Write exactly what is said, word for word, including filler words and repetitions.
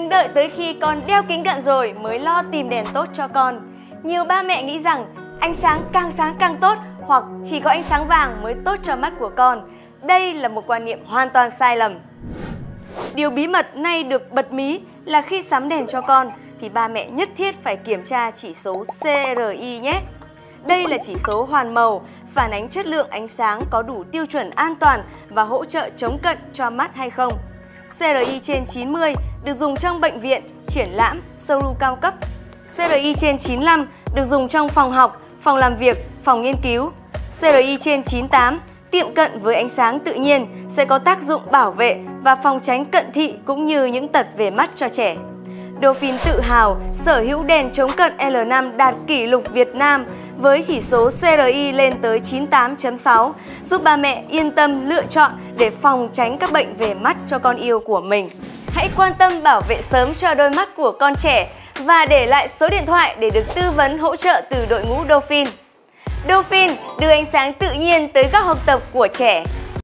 đừng đợi tới khi con đeo kính cận rồi mới lo tìm đèn tốt cho con. Nhiều ba mẹ nghĩ rằng ánh sáng càng sáng càng tốt hoặc chỉ có ánh sáng vàng mới tốt cho mắt của con. Đây là một quan niệm hoàn toàn sai lầm. Điều bí mật nay được bật mí là khi sắm đèn cho con thì ba mẹ nhất thiết phải kiểm tra chỉ số C R I nhé. Đây là chỉ số hoàn màu, phản ánh chất lượng ánh sáng có đủ tiêu chuẩn an toàn và hỗ trợ chống cận cho mắt hay không. C R I trên chín mươi được dùng trong bệnh viện, triển lãm, showroom cao cấp. C R I trên chín mươi lăm được dùng trong phòng học, phòng làm việc, phòng nghiên cứu. C R I trên chín mươi tám tiệm cận với ánh sáng tự nhiên sẽ có tác dụng bảo vệ và phòng tránh cận thị cũng như những tật về mắt cho trẻ. Dolphin tự hào sở hữu đèn chống cận L năm đạt kỷ lục Việt Nam với chỉ số C R I lên tới chín mươi tám chấm sáu, giúp ba mẹ yên tâm lựa chọn để phòng tránh các bệnh về mắt cho con yêu của mình. Hãy quan tâm bảo vệ sớm cho đôi mắt của con trẻ và để lại số điện thoại để được tư vấn hỗ trợ từ đội ngũ Dolphin. Dolphin đưa ánh sáng tự nhiên tới góc học tập của trẻ.